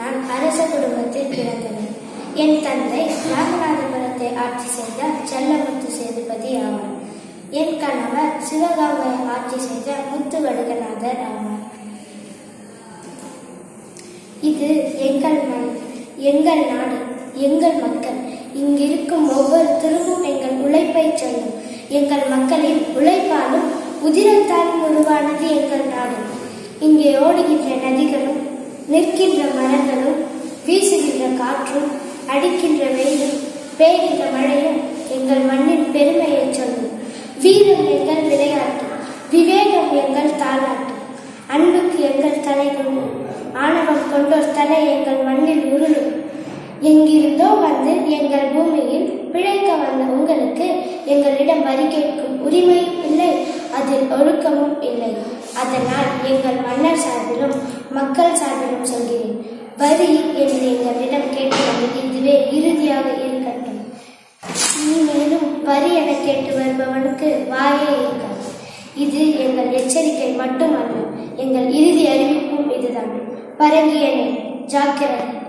நான் அரச குடும்பத்தில் பிறந்தவன். என் தந்தை ராமநாதபுரத்தை ஆட்சி செய்த செல்லமுத்து சேதுபதி ஆவார். என் கணவர் சிவகாமியை ஆட்சி செய்த முத்துவடுகநாதர் ஆவார். இது எங்கள் மண், எங்கள் நாடு, எங்கள் மக்கள். இங்கிருக்கும் ஒவ்வொருத்தரும் எங்கள் உழைப்பை சொல்லும். எங்கள் மக்களின் உழைப்பாலும் உதிரத்தாலும் உருவானது எங்கள் நாடு. இங்கே ஓடுகின்ற நதிகளும் நிற்கின்ற மரங்களும் வீசுகின்ற காற்றும் அடிக்கின்ற வெயிலும் பெய்கின்ற மழையும் எங்கள் மண்ணின் பெருமையை சொல்லும். வீரம் எங்கள் விளையாட்டு, விவேகம் எங்கள் தாலாட்டு, அன்புக்கு எங்கள் தலைகுண்டு, ஆணவம் கொண்டோர் தலை எங்கள் மண்ணில் உருளும். எங்கிருந்தோ வந்து எங்கள் பூமியில் பிழைக்க வந்த உங்களுக்கு எங்களிடம் வரி கேட்கும் உரிமையும் இல்லை, அதில் ஒழுக்கமும் இல்லை. அதனால் எங்கள் மன்னர் சார்பிலும் மக்கள் சார்பிலும் சொல்கிறேன், வரி என்று எங்களிடம் கேட்கிறது இதுவே இறுதியாக இருக்கட்டும். மேலும் வரி என கேட்டு வருபவனுக்கு வாயே இருக்காது. இது எங்கள் எச்சரிக்கை மட்டுமல்ல, எங்கள் இறுதி அறிவிப்பும் இதுதான். பரங்கியனே ஜாக்கிரதை.